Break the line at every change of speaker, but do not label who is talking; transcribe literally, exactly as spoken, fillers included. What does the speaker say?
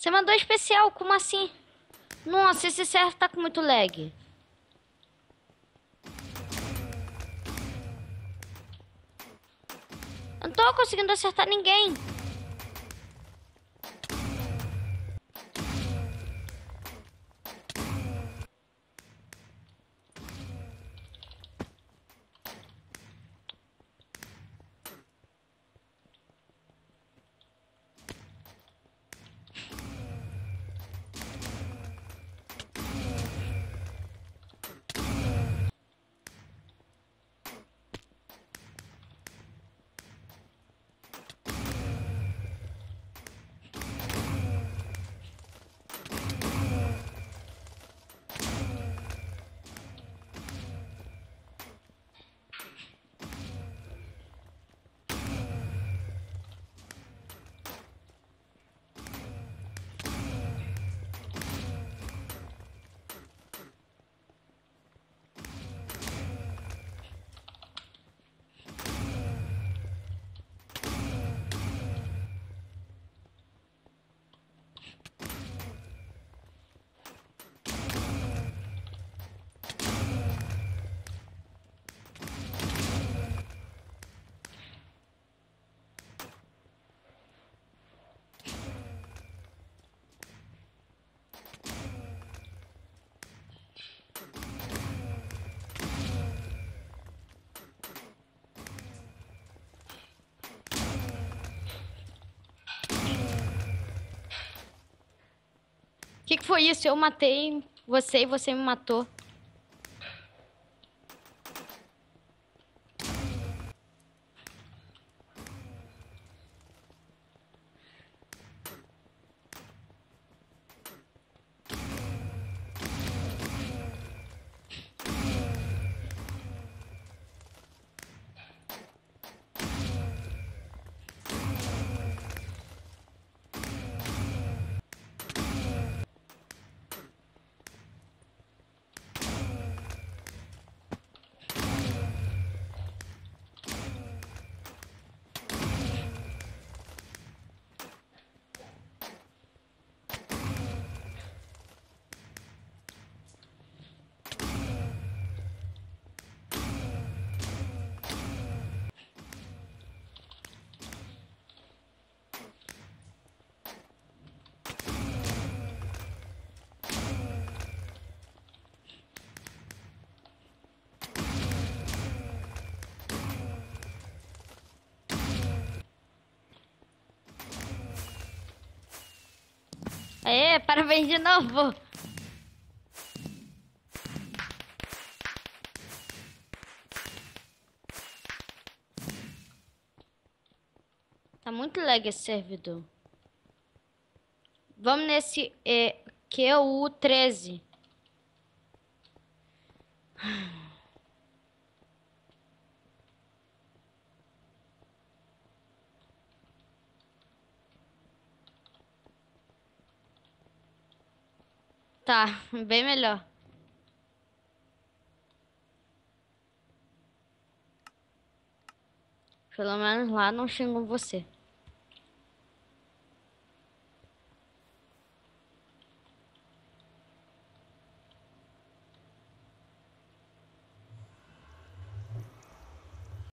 Você mandou especial, como assim? Nossa, esse server tá com muito lag. Eu não tô conseguindo acertar ninguém. O que que foi isso? Eu matei você e você me matou. Aê, parabéns de novo. Tá muito lag esse servidor. Vamos nesse é, Q U treze. Tá, bem melhor. Pelo menos lá não xingam você.